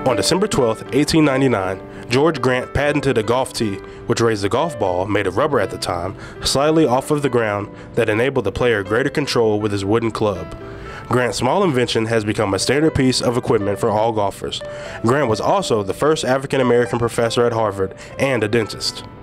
On December 12, 1899, George Grant patented a golf tee, which raised the golf ball, made of rubber at the time, slightly off of the ground that enabled the player greater control with his wooden club. Grant's small invention has become a standard piece of equipment for all golfers. Grant was also the first African-American professor at Harvard and a dentist.